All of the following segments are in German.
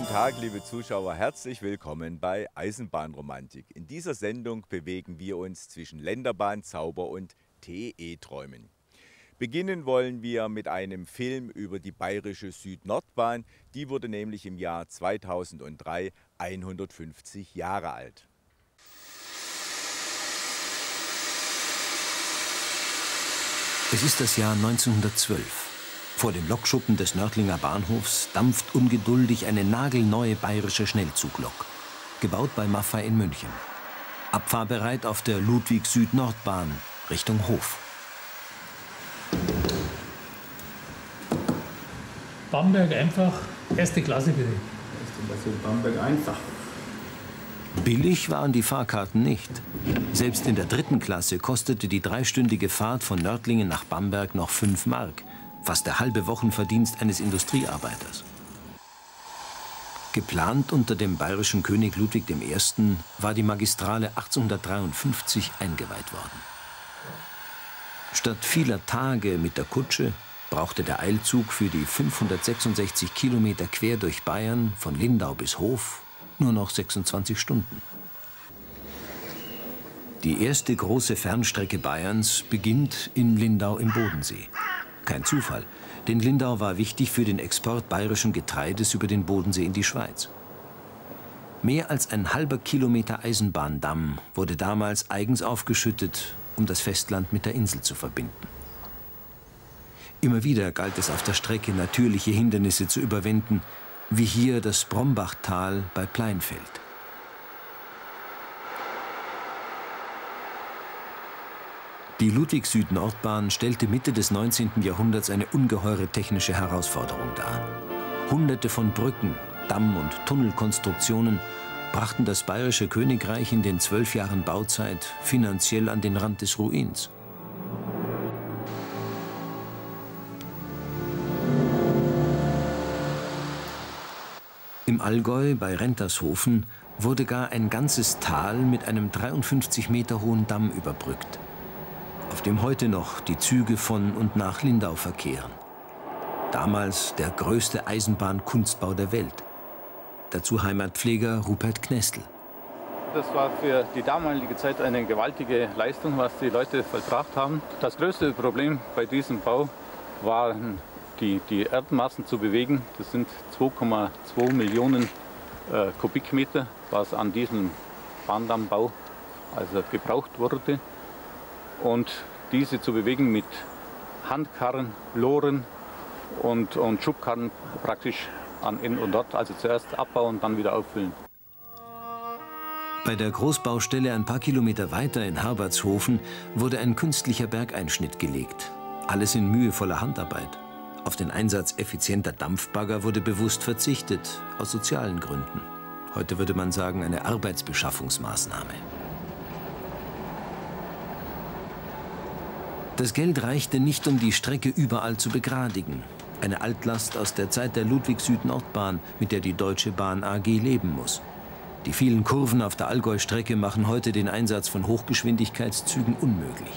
Guten Tag, liebe Zuschauer, herzlich willkommen bei Eisenbahnromantik. In dieser Sendung bewegen wir uns zwischen Länderbahn, Zauber und TE-Träumen. Beginnen wollen wir mit einem Film über die bayerische Süd-Nord-Bahn. Die wurde nämlich im Jahr 2003 150 Jahre alt. Es ist das Jahr 1912. Vor dem Lokschuppen des Nördlinger Bahnhofs dampft ungeduldig eine nagelneue bayerische Schnellzuglok, gebaut bei Maffei in München. Abfahrbereit auf der Ludwig-Süd-Nord-Bahn Richtung Hof. Bamberg einfach, erste Klasse bitte. Erste Klasse Bamberg einfach. Billig waren die Fahrkarten nicht. Selbst in der 3. Klasse kostete die dreistündige Fahrt von Nördlingen nach Bamberg noch 5 Mark. Fast der halbe Wochenverdienst eines Industriearbeiters. Geplant unter dem bayerischen König Ludwig I. war die Magistrale 1853 eingeweiht worden. Statt vieler Tage mit der Kutsche brauchte der Eilzug für die 566 Kilometer quer durch Bayern von Lindau bis Hof nur noch 26 Stunden. Die erste große Fernstrecke Bayerns beginnt in Lindau im Bodensee. Kein Zufall, denn Lindau war wichtig für den Export bayerischen Getreides über den Bodensee in die Schweiz. Mehr als ein halber Kilometer Eisenbahndamm wurde damals eigens aufgeschüttet, um das Festland mit der Insel zu verbinden. Immer wieder galt es auf der Strecke, natürliche Hindernisse zu überwinden, wie hier das Brombachtal bei Pleinfeld. Die Ludwig-Süd-Nord-Bahn stellte Mitte des 19. Jahrhunderts eine ungeheure technische Herausforderung dar. Hunderte von Brücken, Damm- und Tunnelkonstruktionen brachten das bayerische Königreich in den 12 Jahren Bauzeit finanziell an den Rand des Ruins. Im Allgäu bei Rentershofen wurde gar ein ganzes Tal mit einem 53 Meter hohen Damm überbrückt, auf dem heute noch die Züge von und nach Lindau verkehren. Damals der größte Eisenbahnkunstbau der Welt. Dazu Heimatpfleger Rupert Knestl. Das war für die damalige Zeit eine gewaltige Leistung, was die Leute vollbracht haben. Das größte Problem bei diesem Bau waren die Erdmassen zu bewegen. Das sind 2,2 Millionen Kubikmeter, was an diesem Bahndammbau also gebraucht wurde. Und diese zu bewegen mit Handkarren, Loren und Schubkarren praktisch an in und dort. Also zuerst abbauen und dann wieder auffüllen. Bei der Großbaustelle ein paar Kilometer weiter in Herbertshofen wurde ein künstlicher Bergeinschnitt gelegt. Alles in mühevoller Handarbeit. Auf den Einsatz effizienter Dampfbagger wurde bewusst verzichtet, aus sozialen Gründen. Heute würde man sagen, eine Arbeitsbeschaffungsmaßnahme. Das Geld reichte nicht, um die Strecke überall zu begradigen. Eine Altlast aus der Zeit der Ludwig-Süd-Nord-Bahn, mit der die Deutsche Bahn AG leben muss. Die vielen Kurven auf der Allgäu-Strecke machen heute den Einsatz von Hochgeschwindigkeitszügen unmöglich.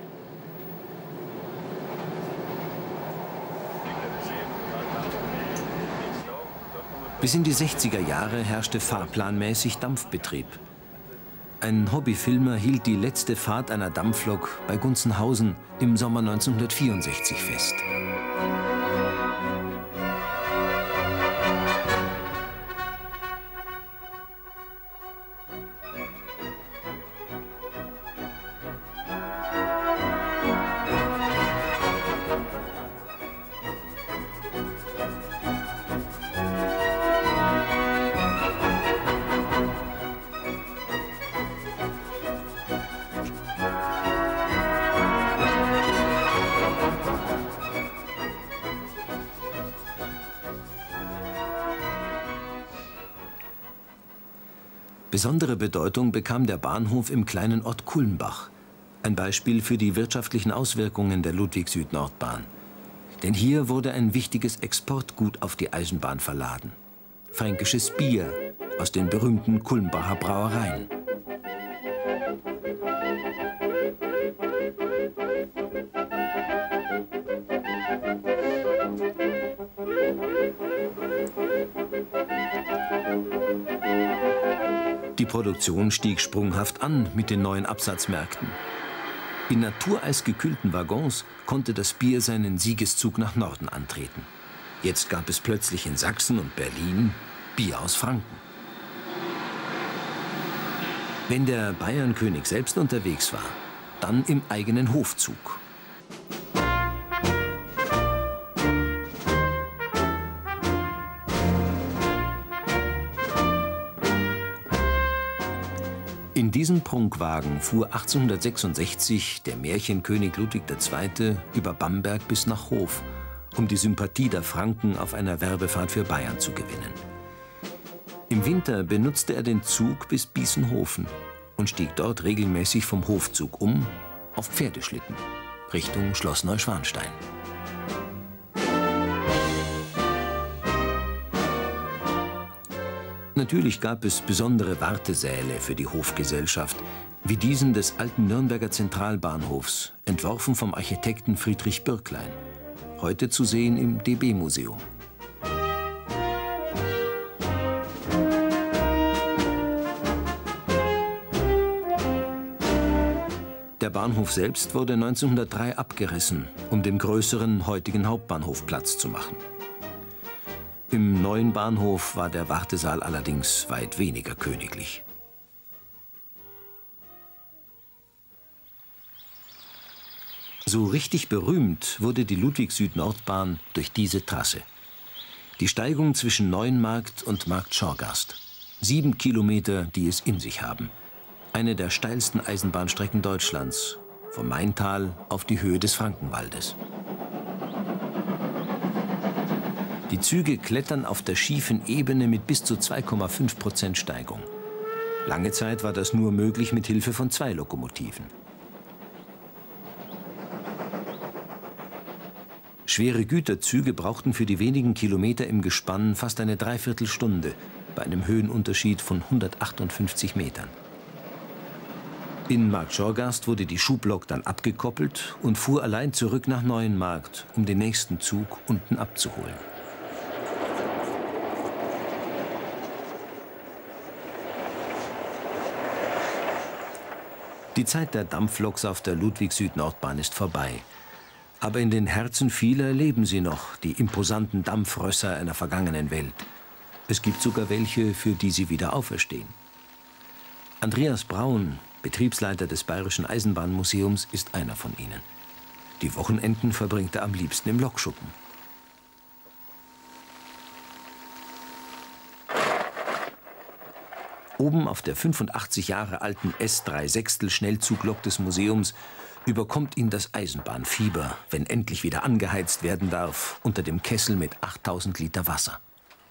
Bis in die 60er Jahre herrschte fahrplanmäßig Dampfbetrieb. Ein Hobbyfilmer hielt die letzte Fahrt einer Dampflok bei Gunzenhausen im Sommer 1964 fest. Besondere Bedeutung bekam der Bahnhof im kleinen Ort Kulmbach. Ein Beispiel für die wirtschaftlichen Auswirkungen der Ludwig-Süd-Nord-Bahn. Denn hier wurde ein wichtiges Exportgut auf die Eisenbahn verladen. Fränkisches Bier aus den berühmten Kulmbacher Brauereien. Die Produktion stieg sprunghaft an mit den neuen Absatzmärkten. In natureisgekühlten Waggons konnte das Bier seinen Siegeszug nach Norden antreten. Jetzt gab es plötzlich in Sachsen und Berlin Bier aus Franken. Wenn der Bayernkönig selbst unterwegs war, dann im eigenen Hofzug. In diesem Prunkwagen fuhr 1866 der Märchenkönig Ludwig II. Über Bamberg bis nach Hof, um die Sympathie der Franken auf einer Werbefahrt für Bayern zu gewinnen. Im Winter benutzte er den Zug bis Biesenhofen und stieg dort regelmäßig vom Hofzug um auf Pferdeschlitten Richtung Schloss Neuschwanstein. Natürlich gab es besondere Wartesäle für die Hofgesellschaft, wie diesen des alten Nürnberger Zentralbahnhofs, entworfen vom Architekten Friedrich Bürklein, heute zu sehen im DB-Museum. Der Bahnhof selbst wurde 1903 abgerissen, um dem größeren heutigen Hauptbahnhof Platz zu machen. Im neuen Bahnhof war der Wartesaal allerdings weit weniger königlich. So richtig berühmt wurde die Ludwig-Süd-Nord-Bahn durch diese Trasse. Die Steigung zwischen Neuenmarkt und Markt Schorgast. 7 Kilometer, die es in sich haben. Eine der steilsten Eisenbahnstrecken Deutschlands, vom Maintal auf die Höhe des Frankenwaldes. Die Züge klettern auf der schiefen Ebene mit bis zu 2,5% Steigung. Lange Zeit war das nur möglich mit Hilfe von 2 Lokomotiven. Schwere Güterzüge brauchten für die wenigen Kilometer im Gespann fast eine Dreiviertelstunde, bei einem Höhenunterschied von 158 Metern. In Markt Schorgast wurde die Schublok dann abgekoppelt und fuhr allein zurück nach Neuenmarkt, um den nächsten Zug unten abzuholen. Die Zeit der Dampfloks auf der Ludwig-Süd-Nord-Bahn ist vorbei. Aber in den Herzen vieler leben sie noch, die imposanten Dampfrösser einer vergangenen Welt. Es gibt sogar welche, für die sie wieder auferstehen. Andreas Braun, Betriebsleiter des Bayerischen Eisenbahnmuseums, ist einer von ihnen. Die Wochenenden verbringt er am liebsten im Lokschuppen. Oben auf der 85 Jahre alten S3/6 Schnellzuglok des Museums überkommt ihn das Eisenbahnfieber, wenn endlich wieder angeheizt werden darf unter dem Kessel mit 8000 Liter Wasser.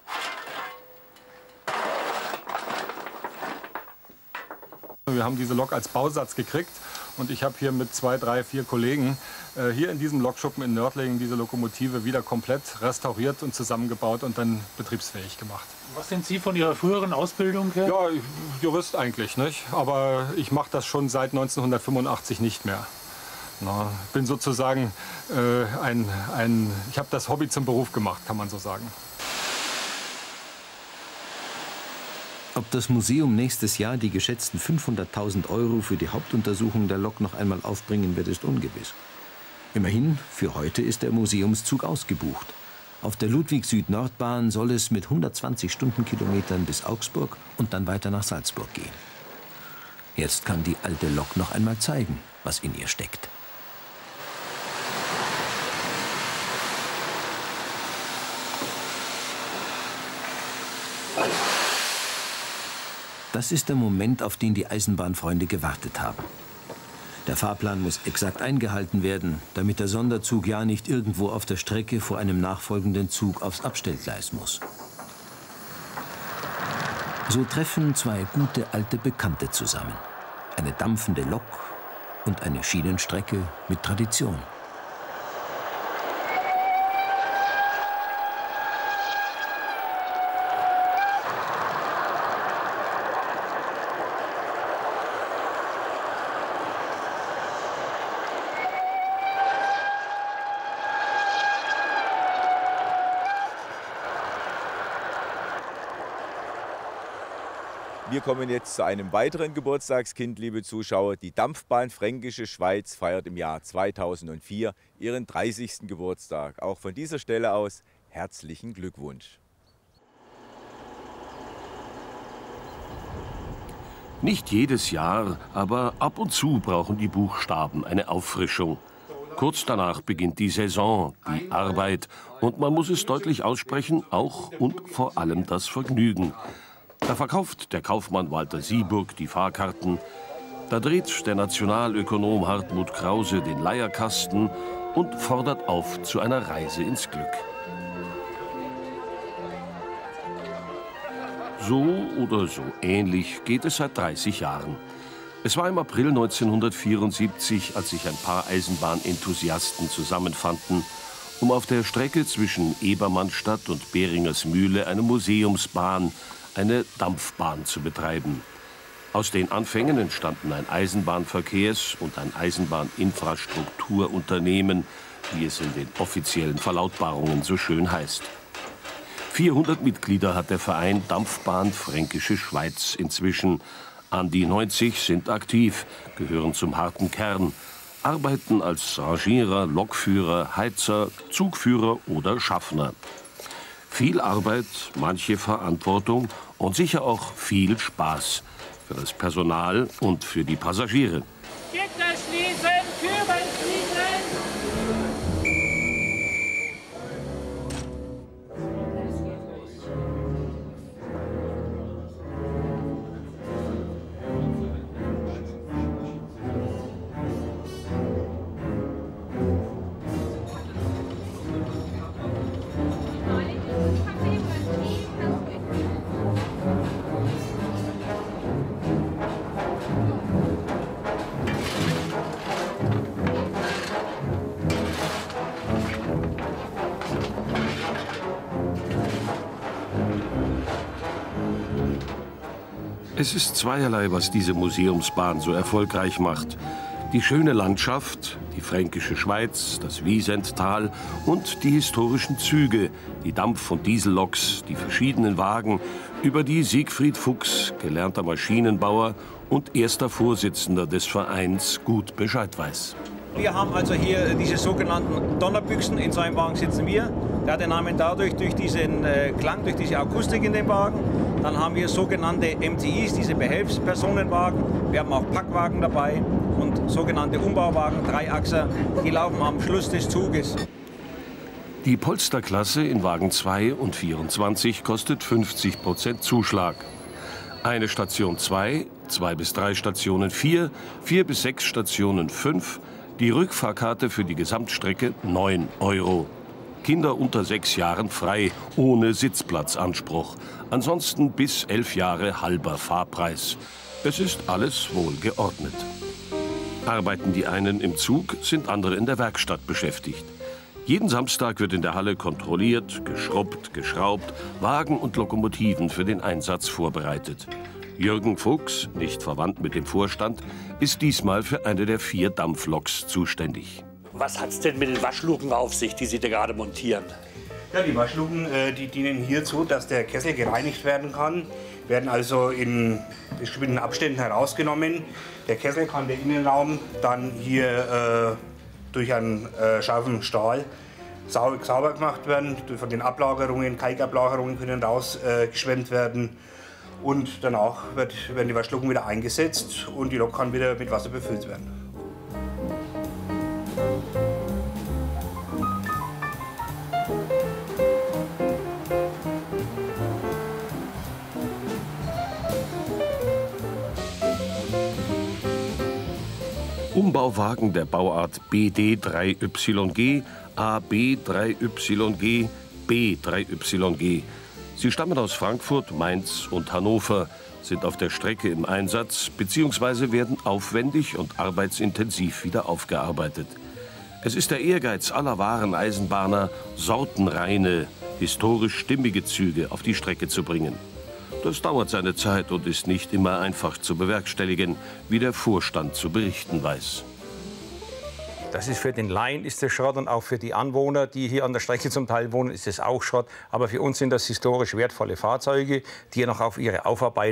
Wir haben diese Lok als Bausatz gekriegt und ich habe hier mit 2, 3, 4 Kollegen hier in diesem Lokschuppen in Nördlingen diese Lokomotive wieder komplett restauriert und zusammengebaut und dann betriebsfähig gemacht. Was sind Sie von Ihrer früheren Ausbildung her? Ja, Jurist eigentlich, nicht? Aber ich mache das schon seit 1985 nicht mehr. Na, bin sozusagen ich habe das Hobby zum Beruf gemacht, kann man so sagen. Ob das Museum nächstes Jahr die geschätzten 500.000 € für die Hauptuntersuchung der Lok noch einmal aufbringen wird, ist ungewiss. Immerhin, für heute ist der Museumszug ausgebucht. Auf der Ludwig-Süd-Nord-Bahn soll es mit 120 Stundenkilometern bis Augsburg und dann weiter nach Salzburg gehen. Jetzt kann die alte Lok noch einmal zeigen, was in ihr steckt. Das ist der Moment, auf den die Eisenbahnfreunde gewartet haben. Der Fahrplan muss exakt eingehalten werden, damit der Sonderzug ja nicht irgendwo auf der Strecke vor einem nachfolgenden Zug aufs Abstellgleis muss. So treffen 2 gute alte Bekannte zusammen. Eine dampfende Lok und eine Schienenstrecke mit Tradition. Wir kommen jetzt zu einem weiteren Geburtstagskind, liebe Zuschauer. Die Dampfbahn Fränkische Schweiz feiert im Jahr 2004 ihren 30. Geburtstag. Auch von dieser Stelle aus herzlichen Glückwunsch. Nicht jedes Jahr, aber ab und zu brauchen die Buchstaben eine Auffrischung. Kurz danach beginnt die Saison, die Arbeit und man muss es deutlich aussprechen, auch und vor allem das Vergnügen. Da verkauft der Kaufmann Walter Sieburg die Fahrkarten, da dreht der Nationalökonom Hartmut Krause den Leierkasten und fordert auf zu einer Reise ins Glück. So oder so ähnlich geht es seit 30 Jahren. Es war im April 1974, als sich ein paar Eisenbahnenthusiasten zusammenfanden, um auf der Strecke zwischen Ebermannstadt und Beringers Mühle eine Museumsbahn, eine Dampfbahn zu betreiben. Aus den Anfängen entstanden ein Eisenbahnverkehrs- und ein Eisenbahninfrastrukturunternehmen, wie es in den offiziellen Verlautbarungen so schön heißt. 400 Mitglieder hat der Verein Dampfbahn Fränkische Schweiz inzwischen. An die 90 sind aktiv, gehören zum harten Kern, arbeiten als Rangierer, Lokführer, Heizer, Zugführer oder Schaffner. Viel Arbeit, manche Verantwortung und sicher auch viel Spaß für das Personal und für die Passagiere. Gitter schließen, Türen schließen! Es ist zweierlei, was diese Museumsbahn so erfolgreich macht. Die schöne Landschaft, die Fränkische Schweiz, das Wiesental und die historischen Züge, die Dampf- und Dieselloks, die verschiedenen Wagen, über die Siegfried Fuchs, gelernter Maschinenbauer und erster Vorsitzender des Vereins, gut Bescheid weiß. Wir haben also hier diese sogenannten Donnerbüchsen. In so einem Wagen sitzen wir. Der hat den Namen dadurch, durch diesen Klang, durch diese Akustik in dem Wagen. Dann haben wir sogenannte MTIs, diese Behelfspersonenwagen. Wir haben auch Packwagen dabei und sogenannte Umbauwagen, Dreiachser. Die laufen am Schluss des Zuges. Die Polsterklasse in Wagen 2 und 24 kostet 50% Zuschlag. Eine Station 2, 2 bis 3 Stationen 4, 4 bis 6 Stationen 5. Die Rückfahrkarte für die Gesamtstrecke 9 €. Kinder unter 6 Jahren frei, ohne Sitzplatzanspruch. Ansonsten bis 11 Jahre halber Fahrpreis. Es ist alles wohl geordnet. Arbeiten die einen im Zug, sind andere in der Werkstatt beschäftigt. Jeden Samstag wird in der Halle kontrolliert, geschrubbt, geschraubt, Wagen und Lokomotiven für den Einsatz vorbereitet. Jürgen Fuchs, nicht verwandt mit dem Vorstand, ist diesmal für eine der 4 Dampfloks zuständig. Was hat's denn mit den Waschluken auf sich, die Sie da gerade montieren? Ja, die Waschluken, die dienen hierzu, dass der Kessel gereinigt werden kann. Werden also in bestimmten Abständen herausgenommen. Der Kessel kann der Innenraum dann hier durch einen scharfen Stahl sauber gemacht werden. Von den Ablagerungen, Kalkablagerungen können rausgeschwemmt werden. Und danach werden die Waschluken wieder eingesetzt und die Lok kann wieder mit Wasser befüllt werden. Umbauwagen der Bauart BD3YG, AB3YG, B3YG. Sie stammen aus Frankfurt, Mainz und Hannover, sind auf der Strecke im Einsatz bzw. werden aufwendig und arbeitsintensiv wieder aufgearbeitet. Es ist der Ehrgeiz aller wahren Eisenbahner, sortenreine, historisch stimmige Züge auf die Strecke zu bringen. Das dauert seine Zeit und ist nicht immer einfach zu bewerkstelligen, wie der Vorstand zu berichten weiß. Das ist für den Laien ist das Schrott und auch für die Anwohner, die hier an der Strecke zum Teil wohnen, ist es auch Schrott. Aber für uns sind das historisch wertvolle Fahrzeuge, die noch auf ihre Aufarbeitung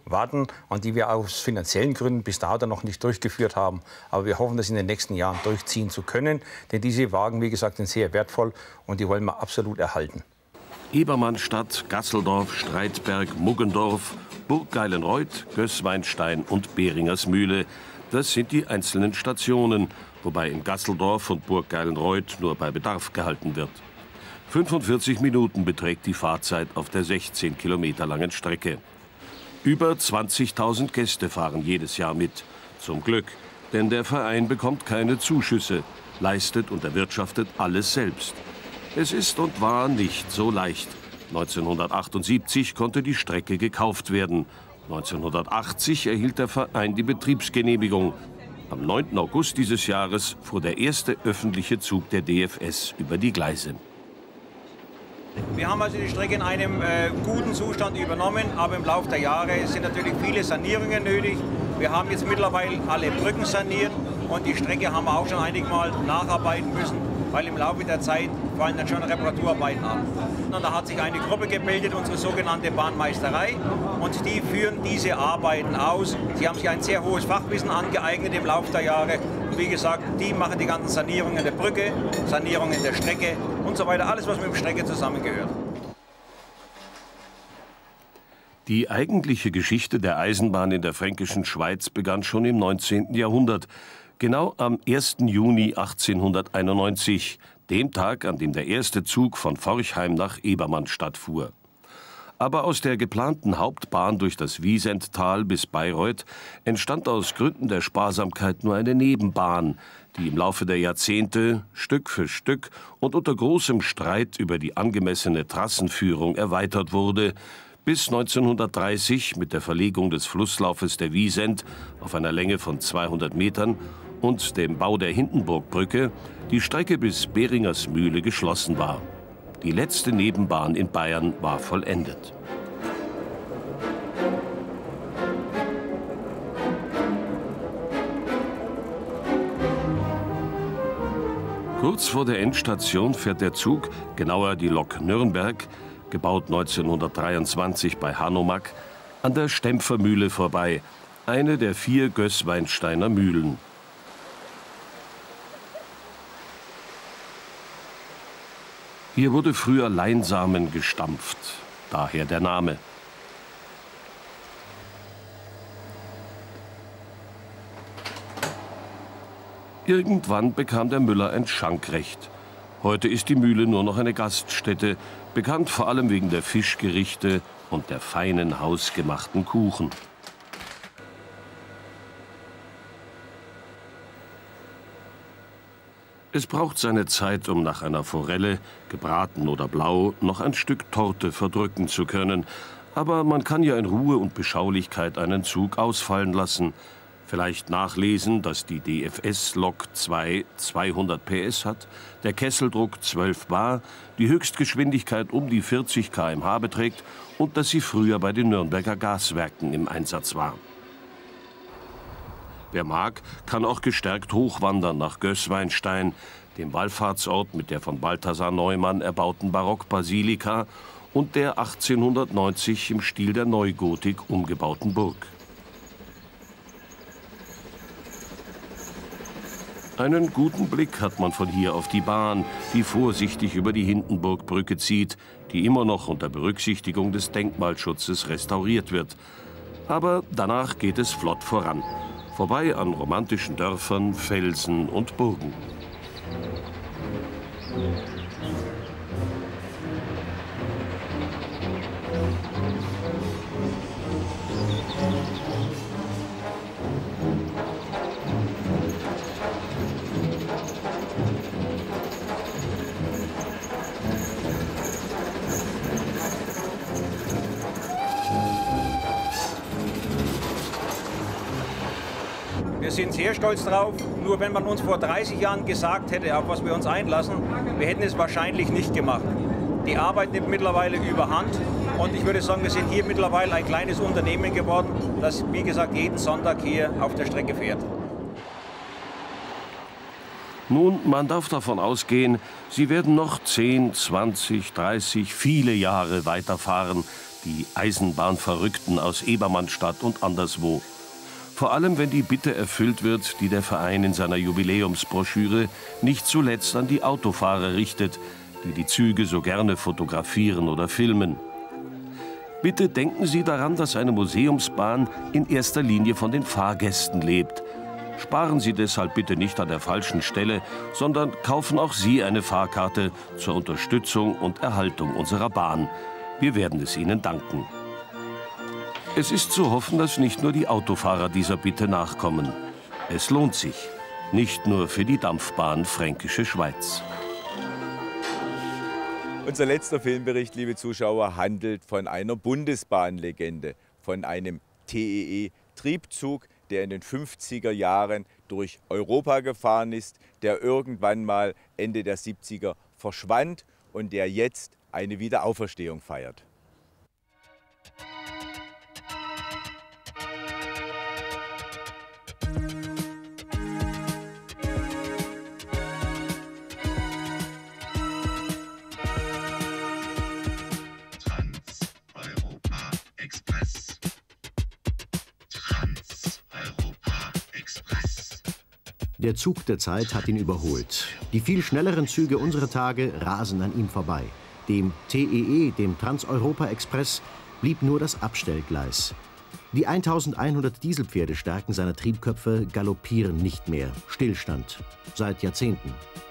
warten und die wir aus finanziellen Gründen bis dato noch nicht durchgeführt haben. Aber wir hoffen, das in den nächsten Jahren durchziehen zu können, denn diese Wagen, wie gesagt, sind sehr wertvoll und die wollen wir absolut erhalten. Ebermannstadt, Gasseldorf, Streitberg, Muggendorf, Burg Geilenreuth, Gößweinstein und Beringersmühle. Das sind die einzelnen Stationen, wobei in Gasseldorf und Burg Geilenreuth nur bei Bedarf gehalten wird. 45 Minuten beträgt die Fahrzeit auf der 16 Kilometer langen Strecke. Über 20.000 Gäste fahren jedes Jahr mit. Zum Glück, denn der Verein bekommt keine Zuschüsse, leistet und erwirtschaftet alles selbst. Es ist und war nicht so leicht. 1978 konnte die Strecke gekauft werden. 1980 erhielt der Verein die Betriebsgenehmigung. Am 9. August dieses Jahres fuhr der erste öffentliche Zug der DFS über die Gleise. Wir haben also die Strecke in einem guten Zustand übernommen, aber im Laufe der Jahre sind natürlich viele Sanierungen nötig. Wir haben jetzt mittlerweile alle Brücken saniert und die Strecke haben wir auch schon einige Mal nacharbeiten müssen, weil im Laufe der Zeit fallen dann schon Reparaturarbeiten an. Und da hat sich eine Gruppe gebildet, unsere sogenannte Bahnmeisterei, und die führen diese Arbeiten aus. Sie haben sich ein sehr hohes Fachwissen angeeignet im Laufe der Jahre. Und wie gesagt, die machen die ganzen Sanierungen der Brücke, Sanierungen der Strecke und so weiter, alles, was mit der Strecke zusammengehört. Die eigentliche Geschichte der Eisenbahn in der fränkischen Schweiz begann schon im 19. Jahrhundert. Genau am 1. Juni 1891, dem Tag, an dem der erste Zug von Forchheim nach Ebermannstadt fuhr. Aber aus der geplanten Hauptbahn durch das Wiesenttal bis Bayreuth entstand aus Gründen der Sparsamkeit nur eine Nebenbahn, die im Laufe der Jahrzehnte Stück für Stück und unter großem Streit über die angemessene Trassenführung erweitert wurde, bis 1930 mit der Verlegung des Flusslaufes der Wiesent auf einer Länge von 200 Metern und dem Bau der Hindenburgbrücke die Strecke bis Beringersmühle geschlossen war. Die letzte Nebenbahn in Bayern war vollendet. Kurz vor der Endstation fährt der Zug, genauer die Lok Nürnberg, gebaut 1923 bei Hanomag, an der Stempfermühle vorbei, eine der 4 Gößweinsteiner Mühlen. Hier wurde früher Leinsamen gestampft, daher der Name. Irgendwann bekam der Müller ein Schankrecht. Heute ist die Mühle nur noch eine Gaststätte, bekannt vor allem wegen der Fischgerichte und der feinen hausgemachten Kuchen. Es braucht seine Zeit, um nach einer Forelle, gebraten oder blau, noch ein Stück Torte verdrücken zu können. Aber man kann ja in Ruhe und Beschaulichkeit einen Zug ausfallen lassen. Vielleicht nachlesen, dass die DFS Lok 2 200 PS hat, der Kesseldruck 12 bar, die Höchstgeschwindigkeit um die 40 km/h beträgt und dass sie früher bei den Nürnberger Gaswerken im Einsatz war. Wer mag, kann auch gestärkt hochwandern nach Gößweinstein, dem Wallfahrtsort mit der von Balthasar Neumann erbauten Barockbasilika und der 1890 im Stil der Neugotik umgebauten Burg. Einen guten Blick hat man von hier auf die Bahn, die vorsichtig über die Hindenburgbrücke zieht, die immer noch unter Berücksichtigung des Denkmalschutzes restauriert wird. Aber danach geht es flott voran. Vorbei an romantischen Dörfern, Felsen und Burgen. Wir sind sehr stolz drauf. Nur wenn man uns vor 30 Jahren gesagt hätte, auf was wir uns einlassen, wir hätten es wahrscheinlich nicht gemacht. Die Arbeit nimmt mittlerweile überhand und ich würde sagen, wir sind hier mittlerweile ein kleines Unternehmen geworden, das, wie gesagt, jeden Sonntag hier auf der Strecke fährt. Nun, man darf davon ausgehen, sie werden noch 10, 20, 30, viele Jahre weiterfahren, die Eisenbahnverrückten aus Ebermannstadt und anderswo. Vor allem, wenn die Bitte erfüllt wird, die der Verein in seiner Jubiläumsbroschüre nicht zuletzt an die Autofahrer richtet, die die Züge so gerne fotografieren oder filmen. Bitte denken Sie daran, dass eine Museumsbahn in erster Linie von den Fahrgästen lebt. Sparen Sie deshalb bitte nicht an der falschen Stelle, sondern kaufen auch Sie eine Fahrkarte zur Unterstützung und Erhaltung unserer Bahn. Wir werden es Ihnen danken. Es ist zu hoffen, dass nicht nur die Autofahrer dieser Bitte nachkommen. Es lohnt sich, nicht nur für die Dampfbahn Fränkische Schweiz. Unser letzter Filmbericht, liebe Zuschauer, handelt von einer Bundesbahnlegende, von einem TEE-Triebzug, der in den 50er Jahren durch Europa gefahren ist, der irgendwann mal Ende der 70er verschwand und der jetzt eine Wiederauferstehung feiert. Der Zug der Zeit hat ihn überholt. Die viel schnelleren Züge unserer Tage rasen an ihm vorbei. Dem TEE, dem Trans-Europa-Express, blieb nur das Abstellgleis. Die 1100 Dieselpferdestärken seiner Triebköpfe galoppieren nicht mehr. Stillstand. Seit Jahrzehnten.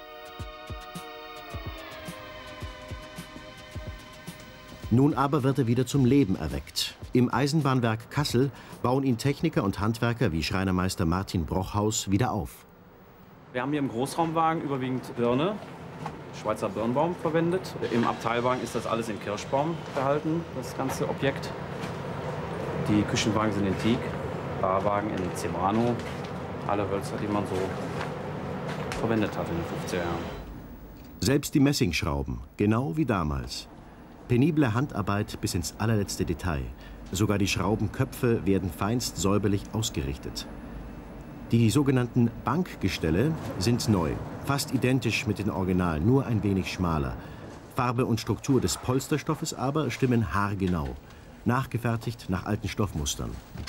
Nun aber wird er wieder zum Leben erweckt. Im Eisenbahnwerk Kassel bauen ihn Techniker und Handwerker wie Schreinermeister Martin Brochhaus wieder auf. Wir haben hier im Großraumwagen überwiegend Birne, Schweizer Birnbaum verwendet. Im Abteilwagen ist das alles in Kirschbaum gehalten, das ganze Objekt. Die Küchenwagen sind in Teak, Barwagen in Zebrano. Alle Hölzer, die man so verwendet hat in den 50er Jahren. Selbst die Messingschrauben, genau wie damals. Penible Handarbeit bis ins allerletzte Detail. Sogar die Schraubenköpfe werden feinst säuberlich ausgerichtet. Die sogenannten Bankgestelle sind neu, fast identisch mit den Originalen, nur ein wenig schmaler. Farbe und Struktur des Polsterstoffes aber stimmen haargenau, nachgefertigt nach alten Stoffmustern.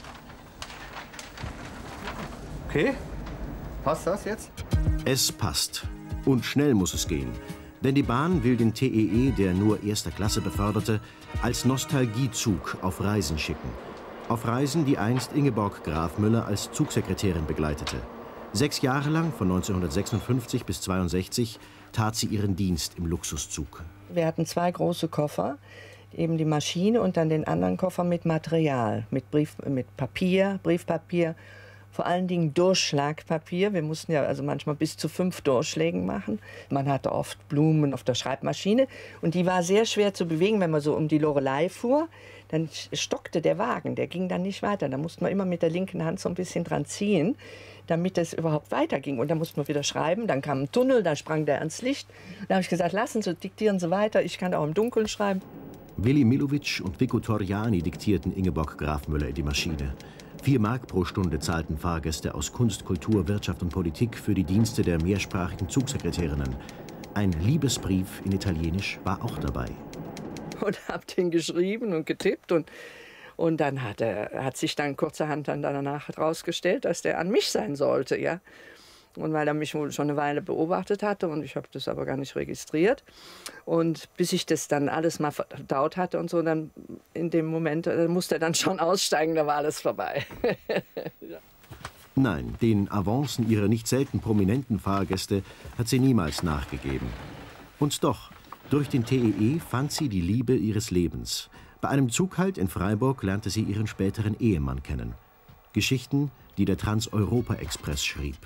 Okay, passt das jetzt? Es passt. Und schnell muss es gehen. Denn die Bahn will den TEE, der nur erster Klasse beförderte, als Nostalgiezug auf Reisen schicken. Auf Reisen, die einst Ingeborg Graf Müller als Zugsekretärin begleitete. 6 Jahre lang, von 1956 bis 1962, tat sie ihren Dienst im Luxuszug. Wir hatten 2 große Koffer, eben die Maschine und dann den anderen Koffer mit Material, mit Papier, Briefpapier, vor allen Dingen Durchschlagpapier. Wir mussten ja also manchmal bis zu 5 Durchschlägen machen. Man hatte oft Blumen auf der Schreibmaschine und die war sehr schwer zu bewegen, wenn man so um die Loreley fuhr. Dann stockte der Wagen, der ging dann nicht weiter. Da musste man immer mit der linken Hand so ein bisschen dran ziehen, damit es überhaupt weiterging. Und dann musste man wieder schreiben, dann kam ein Tunnel, da sprang der ans Licht. Da habe ich gesagt, lassen Sie, diktieren Sie weiter, ich kann auch im Dunkeln schreiben. Willi Milovic und Vico Torriani diktierten Ingeborg Graf Müller in die Maschine. 4 Mark pro Stunde zahlten Fahrgäste aus Kunst, Kultur, Wirtschaft und Politik für die Dienste der mehrsprachigen Zugsekretärinnen. Ein Liebesbrief in Italienisch war auch dabei. Und habe den geschrieben und getippt und dann hat sich dann kurzerhand dann danach herausgestellt, dass der an mich sein sollte, ja. Und weil er mich wohl schon eine Weile beobachtet hatte und ich habe das aber gar nicht registriert. Und bis ich das dann alles mal verdaut hatte und so, dann in dem Moment musste er dann schon aussteigen, da war alles vorbei. Ja. Nein, den Avancen ihrer nicht selten prominenten Fahrgäste hat sie niemals nachgegeben. Und doch, durch den TEE fand sie die Liebe ihres Lebens. Bei einem Zughalt in Freiburg lernte sie ihren späteren Ehemann kennen. Geschichten, die der Trans-Europa-Express schrieb.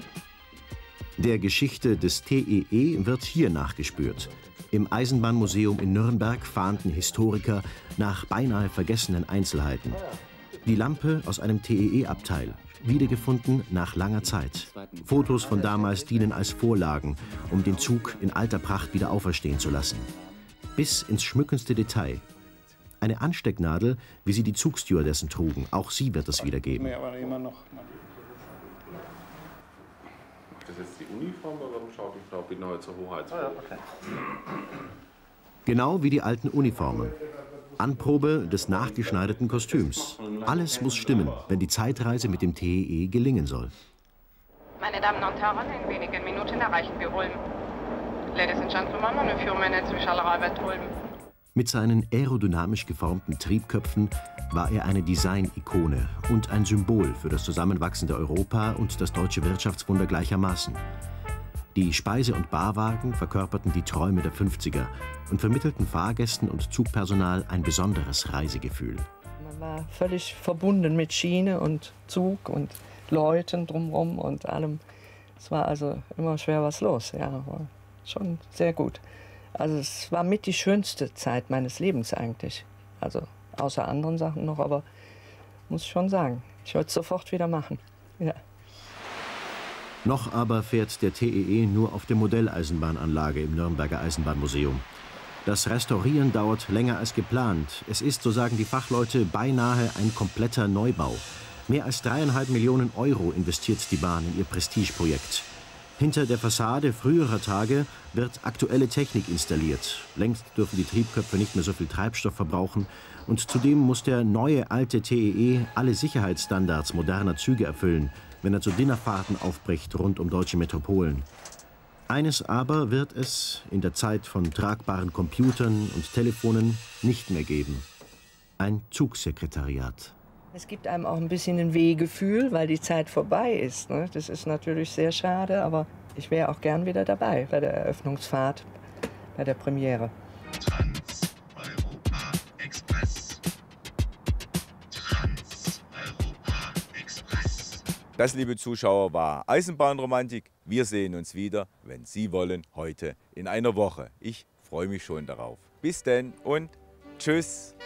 Der Geschichte des TEE wird hier nachgespürt. Im Eisenbahnmuseum in Nürnberg fahnden Historiker nach beinahe vergessenen Einzelheiten. Die Lampe aus einem TEE-Abteil, wiedergefunden nach langer Zeit. Fotos von damals dienen als Vorlagen, um den Zug in alter Pracht wieder auferstehen zu lassen. Bis ins schmückendste Detail. Eine Anstecknadel, wie sie die Zugstewardessen trugen. Auch sie wird es wiedergeben. Das ist jetzt die Uniform, oder warum schaut die Frau Binnauer zur Hoheitsfrau? Genau wie die alten Uniformen. Anprobe des nachgeschneiderten Kostüms. Alles muss stimmen, wenn die Zeitreise mit dem TEE gelingen soll. Meine Damen und Herren, in wenigen Minuten erreichen wir Ulm. Ladies and Gentlemen, eine 4-Minute, we shall arrive at Ulm. Mit seinen aerodynamisch geformten Triebköpfen war er eine Design-Ikone und ein Symbol für das zusammenwachsende Europa und das deutsche Wirtschaftswunder gleichermaßen. Die Speise- und Barwagen verkörperten die Träume der 50er und vermittelten Fahrgästen und Zugpersonal ein besonderes Reisegefühl. Man war völlig verbunden mit Schiene und Zug und Leuten drumherum und allem. Es war also immer schwer was los, ja, war schon sehr gut. Also es war mit die schönste Zeit meines Lebens eigentlich. Also außer anderen Sachen noch, aber muss ich schon sagen, ich wollte es sofort wieder machen. Ja. Noch aber fährt der TEE nur auf der Modelleisenbahnanlage im Nürnberger Eisenbahnmuseum. Das Restaurieren dauert länger als geplant. Es ist, so sagen die Fachleute, beinahe ein kompletter Neubau. Mehr als 3,5 Millionen Euro investiert die Bahn in ihr Prestigeprojekt. Hinter der Fassade früherer Tage wird aktuelle Technik installiert. Längst dürfen die Triebköpfe nicht mehr so viel Treibstoff verbrauchen. Und zudem muss der neue alte TEE alle Sicherheitsstandards moderner Züge erfüllen, wenn er zu Dinnerfahrten aufbricht rund um deutsche Metropolen. Eines aber wird es in der Zeit von tragbaren Computern und Telefonen nicht mehr geben: ein Zugsekretariat. Es gibt einem auch ein bisschen ein Wehgefühl, weil die Zeit vorbei ist, ne? Das ist natürlich sehr schade, aber ich wäre auch gern wieder dabei bei der Eröffnungsfahrt, bei der Premiere. Trans-Europa Express. Trans-Europa Express. Das, liebe Zuschauer, war Eisenbahnromantik. Wir sehen uns wieder, wenn Sie wollen, heute in einer Woche. Ich freue mich schon darauf. Bis denn und tschüss.